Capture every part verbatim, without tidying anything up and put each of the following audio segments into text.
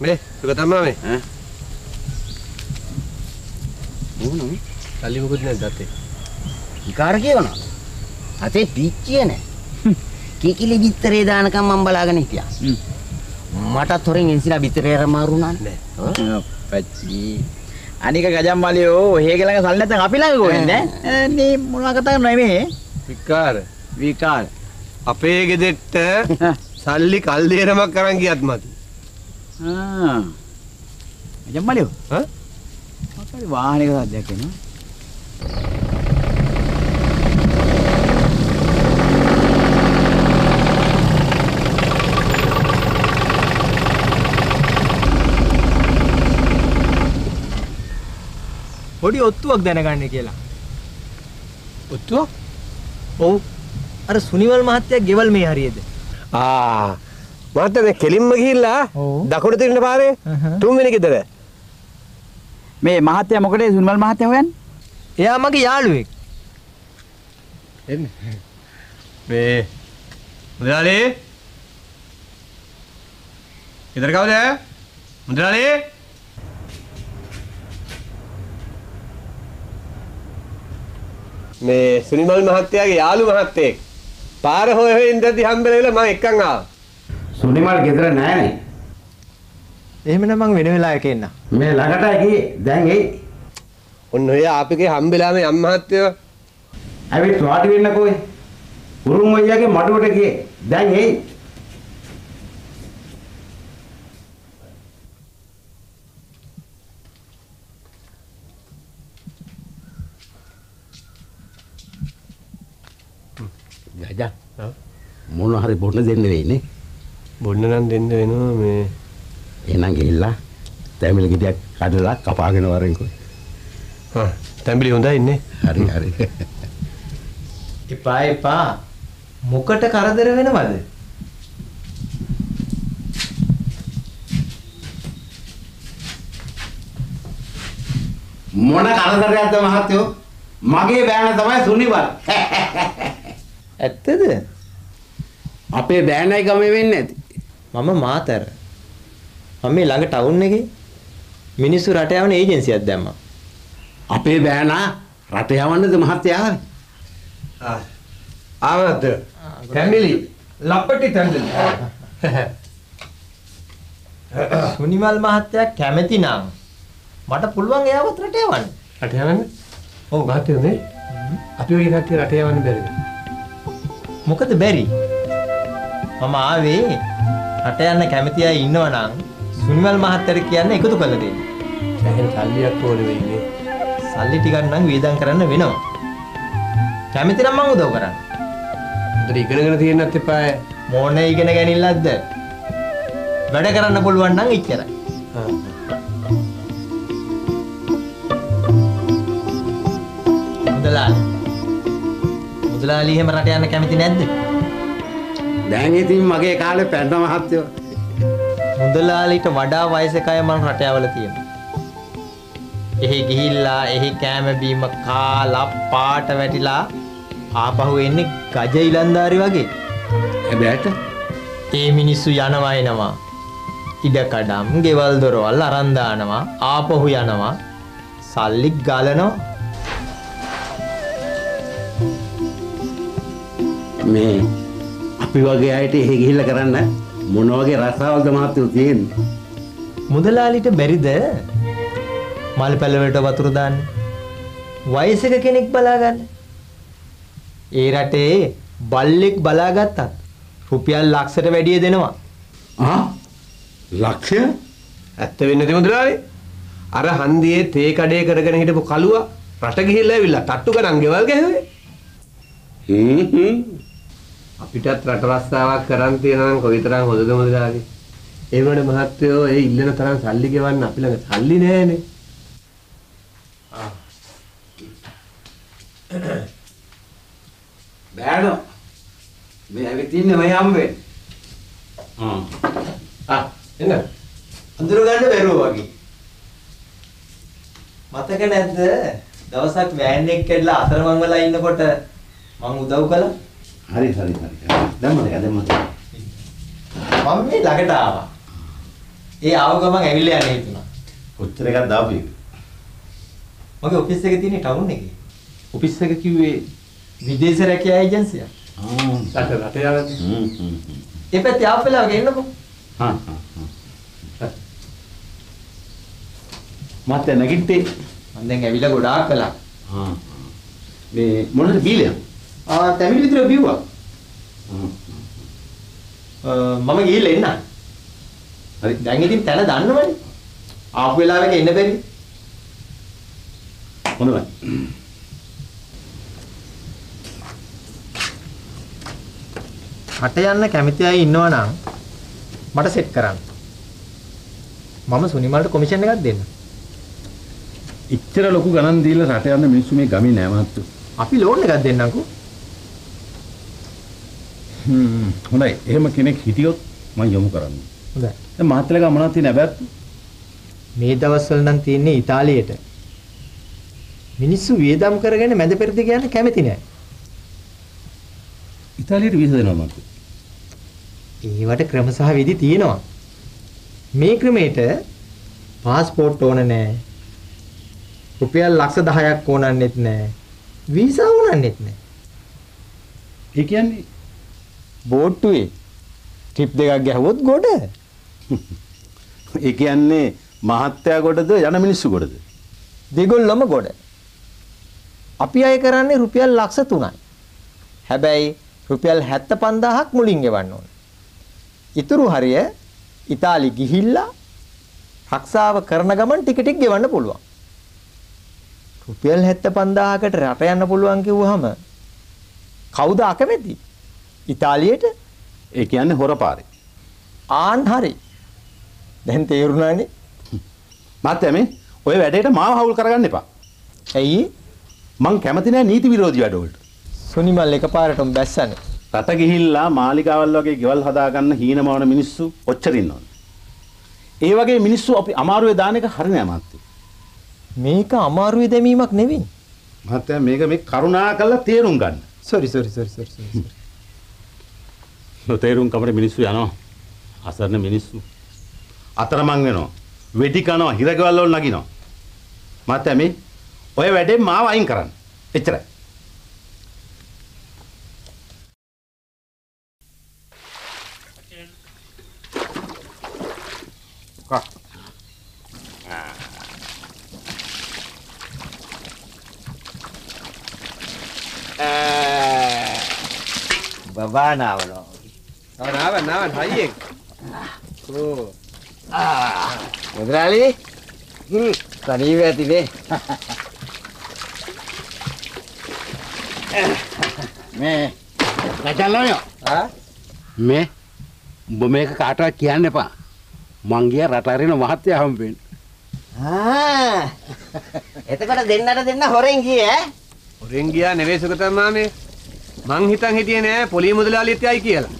Eh, suka tambah me? Hah? Mono? Kali මොකද නැද්ද අතේ? විකාර කියනවා. අතේ පිච්චියේ නැහැ. කිකිලි බිත්තරේ දානකම් මම බලාගෙන හිටියා. මටත් හොරෙන් එන්සිලා බිත්තරේ අර මාරුණානේ. නෑ. පච්චි. අනික ගජම් මාලියෝ හේගේ ළඟ සල්ලි නැත්නම් අපි ළඟ කොහෙන්ද? නේ මොනවා කතා කරන්නේ මේ? විකාර. විකාර. අපේ ගෙදෙට්ට සල්ලි කල් දෙරමක් අරන් ගියත් මදි. ආ. ගජම් මාලියෝ. හා? මොකද වාහනයක සද්දයක් එනවා? පොඩි ඔත්තුවක් දැනගන්න කියලා. ඔත්තුවක්? ඔව්. අර සුනිවල් මහත්තයා ගෙවල් මේ හරියද? ආ. මහත්තයා මේ කෙලින්ම ගිහිල්ලා දකුණට තිරින පාරේ තුන්වෙනි ගෙදර. මේ මහත්තයා මොකටද සුනිවල් මහත්තයා හොයන්නේ? එයා මගේ යාළුවෙක්. එන්නේ. මේ මුදලාලි. ගෙදර කවුද? මුදලාලි. මේ සුනිමල් මහත්තයාගේ යාළු මහත්තයෙක් පාර හොය හොය ඉඳද්දි හම්බෙලා මම එක්කන් ආවා. සුනිමල් ගෙදර නෑනේ. එහෙමනම් මං වෙන වෙලාවක එන්න. මේ ළඟටයි ගියේ. දැන් එයි. ඔන්න ඔය ආපිගේ හම්බෙලා මේ අම්ම මහත්තයෝ. ඇවිත් වාඩි වෙන්නකෝ. උරුම් අයියාගේ මඩුවට ගියේ. දැන් එයි. ගජා. මොන හරි බොන්න දෙන්න වෙයිනේ. බොන්න නම් දෙන්න වෙනවා මේ. එහෙනම් ගිහිල්ලා තැඹිලි ගෙඩියක් කඩලා කපාගෙන වරෙන්කෝ. හා තැඹිලි හොඳයි ඉන්නේ. හරි හරි. එපා එපා. මොකට කරදර වෙනවද? මොන කරදරයක්ද මහත්තයෝ? මගේ බෑන තමයි සුනිවල්. ඇත්තද? අපේ බෑනයි ගමේ වෙන්නේ නැති. මම මාතර. මම මේ ළඟ ටවුන් එකේ මිනිස්සු රට යවන ඒජන්සියක් දැම්මා. අපේ බෑනා රට යවන්නද මහත්තයා? ආ ආවද? තැඹිලි. ලප්පටි තැඹිලි. සුනිමල් මහත්තයා කැමති නම් මට පුළුවන් එයාවත් රට යවන්න. රට යවන්න? ඔව් මහත්තයෝ මේ අපි වගේ කට්ටිය රට යවන්න බැරිද? මොකද බැරි? මම ආවේ රට යන්න කැමති අය ඉන්නවා නම් සුනිමල් මහත්තයාට කියන්න එකතු කරලා දෙන්න. එහෙනම් සල්ලියක් ඕනේ වෙන්නේ. සල්ලි ටිකක් නම් වියදම් කරන්න වෙනවා. කැමති නම් මම උදව් කරන්න. උදේ ඉගෙනගෙන තියෙන්නත් එපා. මොනේ ඉගෙන ගැනීමලක්ද? වැඩ කරන්න පුළුවන් නම් ඉච්චරයි. ආ. මුදලාලි. මුදලාලි එහෙම රට යන්න කැමති නැද්ද? දැන් ඉතින් මගේ කාලේ පැන්න මහත්තයෝ. මුදලාලිට වඩා වයසක අය මම රට යවලා තියෙනවා. එහි ගිහිල්ලා එහි කෑම බීම කාලා පාට වැටිලා ආපහු එන්නේ ගජ ඉලන්දාරි වගේ. හැබැයිට ඒ මිනිස්සු යනවා එනවා. ඉඩකඩම්, ගෙවල් දොරවල් අරන් දානවා, ආපහු යනවා. සල්ලි ගලනවා. මේ අපි වගේ අයට එහෙ ගිහිල්ලා කරන්න මොන වගේ රසාවල්ද මහත්තයෝ තියෙන්නේ? මුදලාලිට බැරිද මල් පැලවලට වතුර දාන්න? වයසක කෙනෙක් බලා ගන්න. ඒ රටේ බල්ලෙක් බලාගත්තත් රුපියල් ලක්ෂයට වැඩිය දෙනවා. ආ ලක්ෂය? ඇත්ත වෙන්නේ නැති මුදලාලි. අර හන්දියේ තේ කඩේ කරගෙන හිටපු කලුවා රට ගිහිල්ලා ඇවිල්ලා තට්ටු ගණන් ගෙවල් ගැහුවේ. හ්ම් හ්ම් අපිටත් රට රස්සාවක් කරන් තියනවා නම් කොයිතරම් හොඳද මුදලාලි. ඒ වුණේ මහත්තයෝ ඒ ඉල්ලන තරම් සල්ලි ගෙවන්න අපි ළඟ සල්ලි නෑනේ. ආ. බෑනෝ. මේ ඇවිත් ඉන්නේ මම හම්බෙන්නේ. ආ. ආ එන්න. අඳුර ගන්න බැරුව වගේ. මතක නැද්ද? දවසක් වෑන් එක කැඩලා අතරමං වෙලා ඉන්නකොට මං උදව් කළා. හරි හරි හරි. දැම්මද? දැම්මද? මම මේ ළඟට ආවා. ඒ ආව ගමන් ඇවිල්ලා යන්නේ හිතුණා. කොච්චර එකක් දාපු එක? මගේ ඔෆිස් එකේ තියෙන ටවුන් එකේ. ඔෆිස් එක කිව්වේ විදේශ රැකියා ඒජන්සිය. ආ රට රට යවද? හ්ම් හ්ම්. ඒ පැත්තේ ආපෙලා වගේ ඉන්නකෝ. හා හා. මත් නැගිට්ටේ. මම දැන් ඇවිල්ලා ගොඩාක් කළා. ආ. මේ මොනද බීලයක්? ආ තැමිලි විතර බිව්වා. හ්ම්. මම ගිහිල්ලා එන්න. හරි. දැන් ඉතින් තැන දන්නවනේ. ආපු වෙලාවෙක එන්න බැරි. හොඳයි. රට යන්න කැමති අය ඉන්නවා නම් මට සෙට් කරන්න. මම සුනිමල්ට කොමිෂන් එකක් දෙන්න. ඉච්චර ලොකු ගණන් දීලා රට යන මිනිස්සු මේ ගමේ නෑ මහත්තයෝ. අපි ලෝන් එකක් දෙන්නම්කෝ. හ්ම් හොඳයි. එහෙම කෙනෙක් හිටියොත් මම යොමු කරන්න. හොඳයි. දැන් මහත්තයලා මොනවද තියෙන හැබැයි මේ දවස්වල නම් තියෙන්නේ ඉතාලියට. මිනිස්සු වියදම් කරගෙන මැද පෙරදි කියන්න කැමති නෑ. ඉතාලියට වීසා දෙනවා මහත්තයෝ. ඒවට ක්‍රම සහ විධි තියෙනවා. මේ ක්‍රමයට પાස්පෝර්ට් ඕන නෑ. රුපියල් ලක්ෂ දහයක් ඕනන්නෙත් නෑ. වීසා ඕනන්නෙත් නෑ. ඒ කියන්නේ බෝට්ටුවේ ට්‍රිප් දෙකක් ගැහුවොත් ගොඩ. ඒ කියන්නේ මහත්තයා ගොඩද යන මිනිස්සු ගොඩද? දෙගොල්ලම ගොඩ. අපි අය කරන්නේ රුපියල් ලක්ෂ තුනයි. හැබැයි රුපියල් හැත්තෑ පන්දාහක් මුලින් ගෙවන්න ඕන. ඊතුරු හරිය ඉතාලි ගිහිල්ලා රක්ෂාව කරන ගමන් ටික ටික ගෙවන්න පුළුවන්. රුපියල් හැත්තෑ පන්දාහකට රට යන්න පුළුවන් කිව්වහම කවුද අකමැති? ඉතාලියට? ඒ කියන්නේ හොරපාරේ. ආන් හරි. දැන් තේරුණානේ. මහත්තයා මේ ඔය වැඩේට මාව හවුල් කරගන්න එපා. ඇයි? මං කැමති නෑ නීති විරෝධී වැඩවලට. සුනිමල් එකපාරටම බැස්සනේ. රට ගිහිල්ලා මාලිකාවල් වගේ ගෙවල් හදාගන්න හීනමවන මිනිස්සු ඔච්චර ඉන්නවද? ඒ වගේ මිනිස්සු අපි අමාරුවේ දාන එක හරි නෑ මහත්තයෝ. මේක අමාරුවේ දැමීමක් නෙවෙයි. මහත්තයා මේක මේ කරුණා කරලා තේරුම් ගන්න. Sorry sorry sorry sorry sorry. නොතේරුම් කමට මිනිස්සු යනවා. අසරණ මිනිස්සු අතරමං වෙනවා. වෙඩි කනවා, හිරගෙවල් වල නගිනවා. මහත්තයා මේ ඔය වැඩේ මාව අයින් කරන්න. එච්චරයි. කා. බබා නාවලෝ. ආ නාවන් නාවන් හයියෙන්. ඕ. ආ. මුදලාලි. හ්ම්. තනිව ඇතිනේ. මේ රටල්ලෝ ආ මේ උඹ මේක කාටවත් කියන්න එපා. මං ගියා රට අරින මහත්තයා හම්බෙන්න. ආ. එතකොට දෙන්නට දෙන්න හොරෙන් ගියේ ඈ? හොරෙන් ගියා නෙවෙයි සුගතම් මාමේ. මං හිතන් හිටියේ නෑ පොලිය මුදලාලිත් යයි කියලා.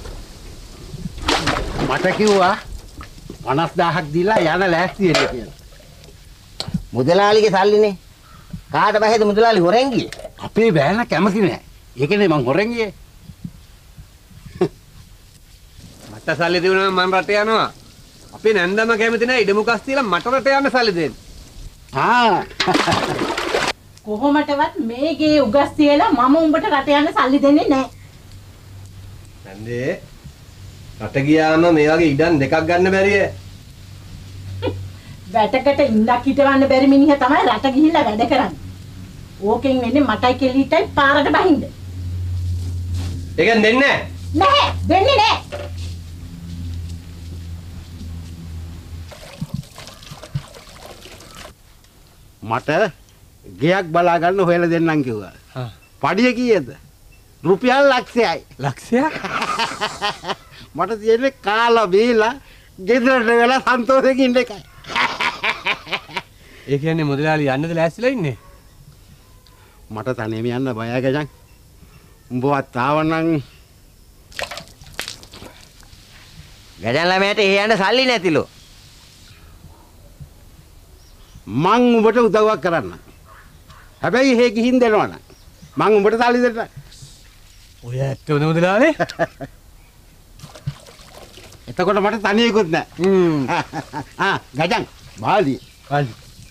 මට කිව්වා පනස් දාහක් දීලා යන ලෑස්ති වෙන්න කියලා. මුදලාලිගේ සල්ලිනේ. කාට බැහැද මුදලාලි හොරෙන් ගියේ? අපේ බෑන කැමති නෑ. ඒකනේ මං හොරෙන් ගියේ. මට සල්ලි දුන්නා මං රට යනවා. අපේ නැන්දම කැමති නෑ ඉඩමුකස් තියලා මට රට යන්න සල්ලි දෙන්න. ආ කොහොමටවත් මේ ගේ උගස් තියලා මම උඹට රට යන්න සල්ලි දෙන්නේ නැහැ. නැන්දේ රට ගියාම මේ වගේ ඉඩම් දෙකක් ගන්න බැරිය. වැටකට ඉන්නක් හිටවන්න බැරි මිනිහා තමයි රට ගිහිල්ලා වැඩ කරන්නේ. ඕකෙන් වෙන්නේ මටයි කෙලිටයි පාරට බහින්න. ඒකෙන් දෙන්නේ නැහැ. දෙන්නේ නැහැ. මට ගයක් බලා ගන්න හොයලා දෙන්නම් කිව්වා. හා. පඩිය කීයද? රුපියල් ලක්ෂයයි. ලක්ෂයක්? මට තියෙන්නේ කාලා බීලා ගෙදරට වෙලා සන්තෝෂයෙන් ඉන්න එකයි. ඒ කියන්නේ මුදලාලි යන්නද ලෑස්තිලා ඉන්නේ? මට තනියම යන්න බයයි ගජන්. උඹවත් ආවනම් ගජන් ළමයට එහෙ යන්න සල්ලි නැතිලු. මං උඹට උදව්වක් කරන්න. හැබැයි එහෙ ගිහින් දෙනවනම් මං උඹට සල්ලි දෙන්න. ඔය ඇත්තද මුදලාලි? එතකොට මට තනියෙකුත් නැහැ. හ්ම්. ආ ගජන් බාලි. හරි.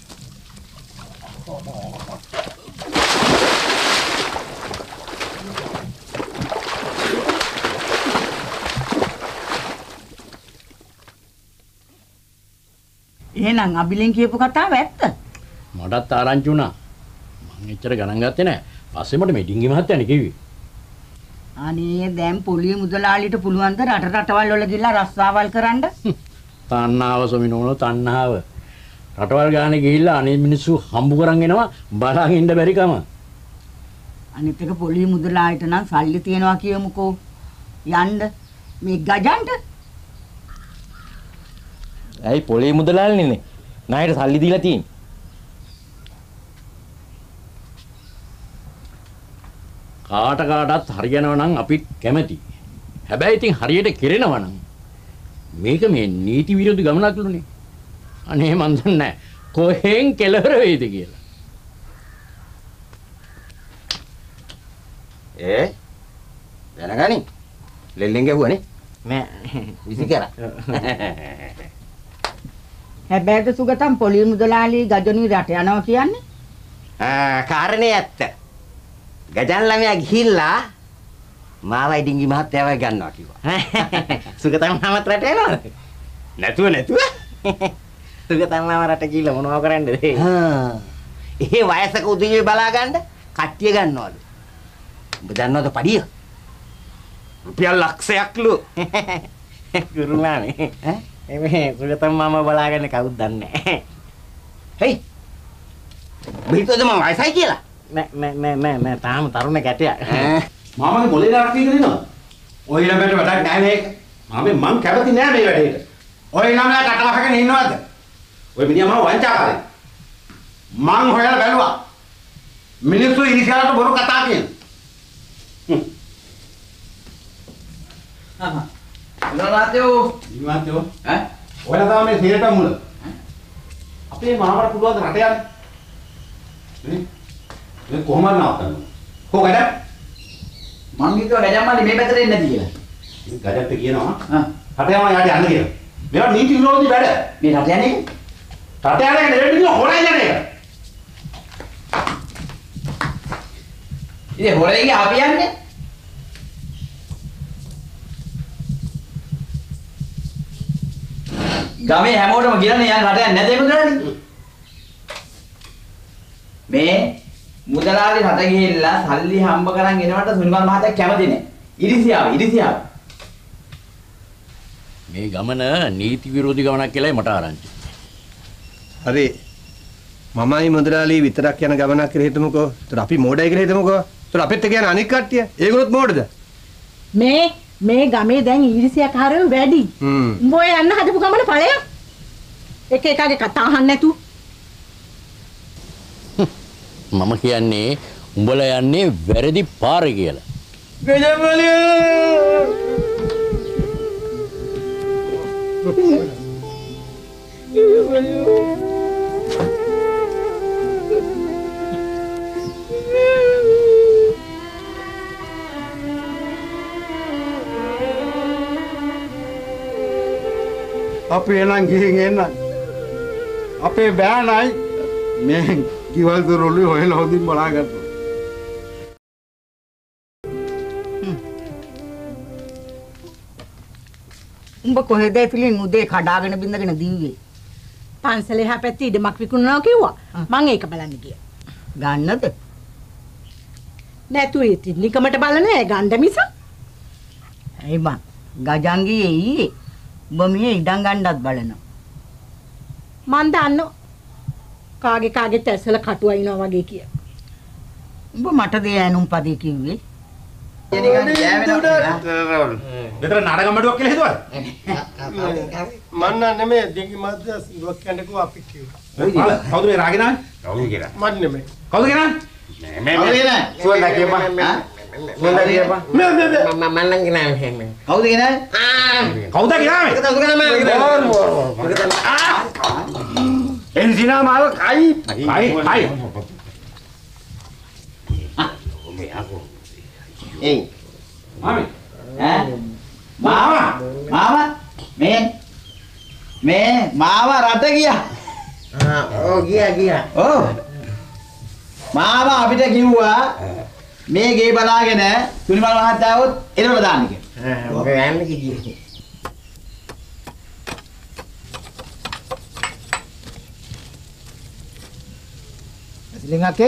එහෙනම් අබිලෙන් කියපු කතාව ඇත්ත. මටත් ආරංචි වුණා. මං එච්චර ගණන් ගත්තේ නැහැ. පස්සේ මට මෙඩින්ගේ මහත්තයානේ කිව්වේ. අනේ දැන් පොලිය මුදලාලිට පුළුවන් ද රට රටවල් වල ගිහලා රස්සාවල් කරන්න? තණ්හාව සොමිනෝන තණ්හාව. රටවල් ගානේ ගිහිල්ලා අනේ මිනිස්සු හම්බු කරන් එනවා බලාගෙන ඉන්න බැරි කම. අනිත් එක පොලිය මුදලාලිට නම් සල්ලි තියනවා කියමුකෝ. යන්න මේ ගජන්ට ඇයි පොලේ මුදලාලිනේ ණයට සල්ලි දීලා තියෙන්නේ. කාට කාටත් හරියනවා නම් අපි කැමැති. හැබැයි ඉතින් හරියට කෙරෙනවා නම් මේක මේ නීති විරෝධී ගමනක් නුනේ. අනේ මන් දන්නේ නැහැ කොහෙන් කෙලවර වෙයිද කියලා. ඒ දැනගනි ලෙල්ලෙන් ගැහුවානේ මෑ විසි කරා. හැබැයිද සුගතම් පොලිය මුදලාලි ගජනී රට යනවා කියන්නේ? ආ කාරණේ ඇත්ත. ගජන් ළමයා ගිහිල්ලා මාවයි ඩිංගි මහත්තයාවයි ගන්නවා කිව්වා. සුගතම් මාමත් රට යනවද? නැතුව නැතුව. සුගතම් මාම රට ගිහිල්ලා මොනව කරන්නද? හා. ඒ වයසක උදවිය බලා ගන්න කට්ටිය ගන්නවලු. ඔබ දන්නවද පඩිය? රුපියල් ලක්ෂයක්ලු. ගුරුනානේ. ඈ? එමේ සුගතම් මාම බලාගන්න කවුද දන්නේ නැහැ. හේ. බිහිතද මම වයසයි කියලා? නෑ නෑ නෑ නෑ නෑ තාම තරුණ කැටයක්. මාමගේ මොලේ දාලා ඉඳිනවා. ඔය ළමයට වැඩක් නැහැ මේක. මාමේ මං කැමති නෑ මේ වැඩේට. ඔය ළමයා කටවහගෙන ඉන්නවද? ඔය මිනිහා මාව වංචාකාරයි. මං හොයලා බැලුවා. මිනිස්සු ඉරිසියාට බොරු කතා කියන. හා. නෝනාතෝ. නිවාන්තෝ. ඈ? ඔයලා තමයි මේ සීරට මුල. අපේ මාමට පුළුවන් රට යන්න. නේ? මේ කොහොමද නවත්තන්නේ? කොහොමද? මං හිතුවා ගජම්මාලි මේ පැත්තට එන්නේ නැති කියලා. මේ ගජත් කියනවා. හා. රට යනවා යාට යන්න කියලා. මේවා නීති විරෝධී වැඩ. මේ රට යන්නේ? රට යන්නේ නෙවෙයි හොරයි යන එක. ඉතින් හොරෙන්ගේ අපි යන්නේ? ගමේ හැමෝටම කියලානේ යන්නේ රට යන්නේ නැදේම කරන්නේ. මේ මුදලාලි රට ගිහිල්ලා සල්ලි හම්බ කරන් එනවට සුනිමල් මහත්තයා කැමති නෑ. ඉරිසියාව ඉරිසියාව. මේ ගමන නීති විරෝධී ගමනක් කියලායි මට ආරංචි. හරි. මමයි මුදලාලි විතරක් යන ගමනක් කියලා හිතමුකෝ. ඒතර අපි මෝඩයි කියලා හිතමුකෝ. ඒතර අපිත් එක්ක යන අනික් කට්ටිය ඒගොල්ලොත් මෝඩද? මේ මේ ගමේ දැන් ඊර්ෂ්‍යාකාරයෝ වැඩි. හ්ම්. උඹ ඔය යන්න හදපු ගමන ඵලයක්. එක එකගේ කතා අහන්න නැතු. මම කියන්නේ උඹලා යන්නේ වැරදි පාරේ කියලා. ගජම්මාලි අපි එනම් ගිහින් එන්න. අපේ බෑනයි මේ කිවල් දොරලු හොයලා හොදින් බලාගත්තා. උඹ කොහෙද ඇතුලින් උදේ කඩාගෙන බින්දගෙන දීවේ? පන්සලේ හැපැත්තේ ඉඩමක් විකුණනවා කිව්වා. මං ඒක බලන්න ගියා. ගන්නද? නැතු ඉතින් නිකමට බලන ඈ ගන්න මිස. ඇයි බං? ගජංගී ඊයේ උඹ මේ ඉඩම් ගන්නත් බලනවා. මං දන්නෝ. කාගේ කාගේ තැස්සල කටු අයින්නවා වගේ කිය. උඹ මට දෙය ඇනුම් පදේ කිව්වේ. මෙතන නාටකම්මඩුවක් කියලා හිතුවද? මන්න නෙමෙයි දෙංගි මහත්තයා දුවක් කැඬකෝ අපි කිව්වා. කවුද මේ රාගෙන ආවේ? කවුද කියලා? මන් නෙමෙයි. කවුද කියනවා? මේ මේ සුවඳ කියපන්. හා? සුවඳ කියපන්. මේ මේ මේ මම මම නම් කියන්නේ. කවුද කියන්නේ? කවුද කියනවා? ඒක තමයි එන්සිනා මාව කයි. කයි කයි. ඒ මාමි. ඈ? මාමා මාමා මේ මේ මාව රට ගියා. ආ ඔව් ගියා ගියා. ඔව්. මාව අපිට කිව්වා මේ ගේ බලාගෙන තුනිමල් මහත්තයාවොත් එළවල දාන්න කියලා. ආ ඔක යන්න කිව්වේ. ඇසිලින් අක්කේ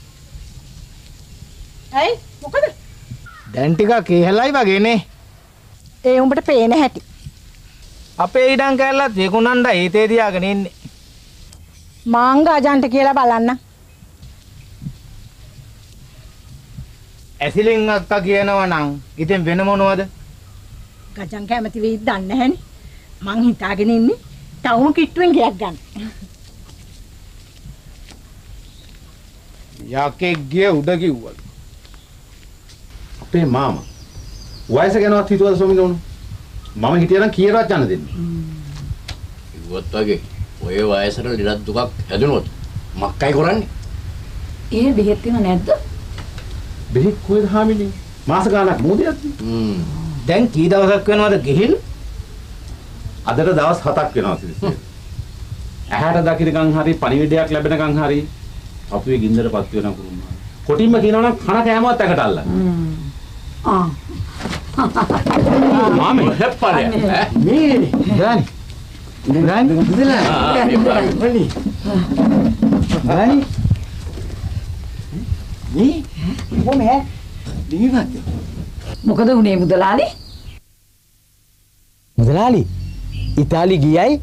ඇයි මොකද? දැන් ටිකක් ඉහළයි වගේනේ. ඒ උඹට පේන හැටි. අපේ ඉඩම් කැල්ලත් විකුණන්න හිතේ තියාගෙන ඉන්නේ. මාංග අජන්ට කියලා බලන්න. ඇසිලින් අක්කා කියනවා නම් ඉතින් වෙන මොනවද? ගජන් කැමති වෙයිද දන්නේ නැහනේ. මං හිතාගෙන ඉන්නේ ටවුන් කිට්ටුවෙන් ගියක් ගන්න. යකෙක් ගිය උඩ කිව්වලු. අපේ මාමා වයස ගැනවත් හිතුවද ස්වාමීන් වහන්සේ? මම හිටියනම් කීයටවත් යන්න දෙන්නේ. ඉවත් වගේ ඔය වයසට ලෙඩක් දුකක් හැදුනොත් මක්කයි කරන්නේ? ඒ බෙහෙත් තියෙනව නැද්ද? බෙහෙත් කොහෙද හාමිනේ? මාස ගාණක් මොකදද? හ්ම්. දැන් කී දවසක් වෙනවද ගිහින්? අදට දවස් හතක් වෙනවා සිරිසේ. ඇහැට දකින්නකම් හරි පණිවිඩයක් ලැබෙනකම් හරි අපේ ගින්දරපත් වෙන කුරුම්මා. කොටින්ම කියනවා නම් කන කෑමවත් ඇකට අල්ලන්න. ආ. මාමේ හැප්පලේ ඈ මේ ගානි. ගානි මුදලාලි. වලි. ගානි. මේ කොහොමද? දීවත්. මොකද උනේ මුදලාලි? මුදලාලි ඉතාලි ගියයි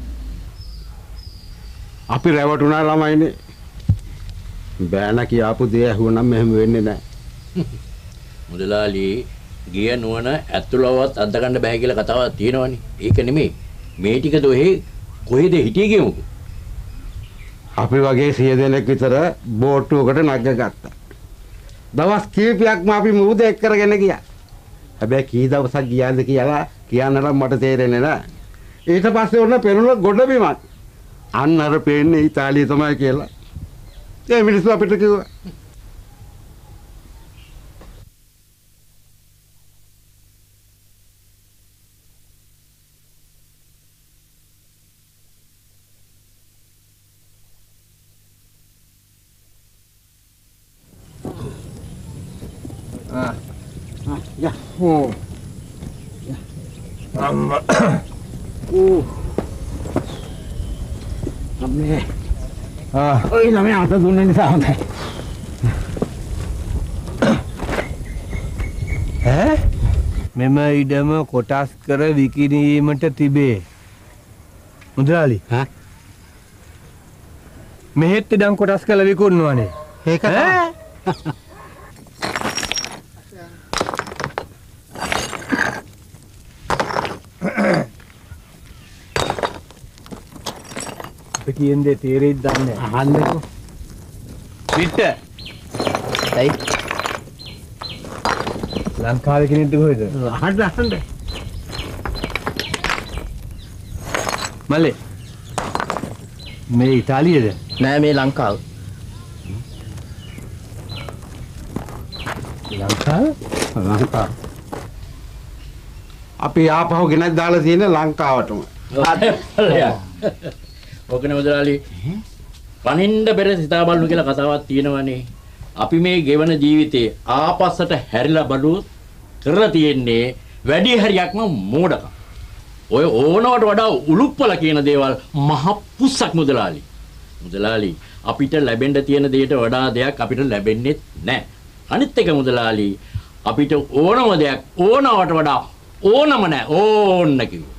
අපි රැවටුණා ළමයිනේ. බෑන කියාපු දේ ඇහුවනම් මෙහෙම වෙන්නේ නැහැ. මුදලාලි ගිය නුවණ ඇතුළවත් අද්දගන්න බෑ කියලා කතාවක් තියෙනවනේ. ඒක නෙමෙයි. මේ ටික දොහේ කොහෙද හිටියේ කියමුකෝ. අපි වගේ සිය දෙනෙක් විතර බෝට්ටුවකට නැගගත්තා. දවස් කීපයක්ම අපි මුහුද එක් කරගෙන ගියා. හැබැයි කී දවසක් ගියාද කියලා කියන්න නම් මට තේරෙන්නේ නැහැ. ඊට පස්සේ ඔන්න පෙනුන ගොඩ බිමක්. අන්න අර පේන්නේ ඉතාලිය තමයි කියලා. ඒ මිනිස්සු අපිට කිව්වා. Ja, oh. Ja. Amma. Uh. Amme. Ah. Oi, ළමයා අත දුන්නේ නිසා හොඳයි. ඈ මෙම ඉඩම කොටස් කර විකිණීමට තිබේ. මුදලාලි. ඈ මෙහෙත් ඉඩම් කොටස් කළ විකුණනවානේ. ඒක තමයි. කියන දේ තේරෙයිද දන්නේ නැහැ. අහන්නකෝ. පිට. ඇයි? ලංකාවේ කෙනෙක්ද කොහෙද? අහන්න අහන්න. මල්ලේ. මේ ඉතාලියේද? නෑ මේ ලංකාව. ලංකාව? ලංකාව. අපි ආපහු ගෙනත් දාලා තියෙන ලංකාවටම. ඔකනේ මුදලාලි. පනින්න බෙර සිතා බලනු කියලා කතාවක් තියෙනවනේ. අපි මේ ගෙවන ජීවිතේ ආපස්සට හැරිලා බලුවොත් කරලා තියෙන්නේ වැඩි හරියක්ම මෝඩකම්. ඔය ඕනවට වඩා උලුප්පල කියන දේවල් මහ පුස්සක් මුදලාලි. මුදලාලි අපිට ලැබෙන්න තියෙන දෙයට වඩා දෙයක් අපිට ලැබෙන්නේ නැහැ. අනිත් එක මුදලාලි අපිට ඕනම දෙයක් ඕනවට වඩා ඕනම නැහැ ඕන්න කිව්වා.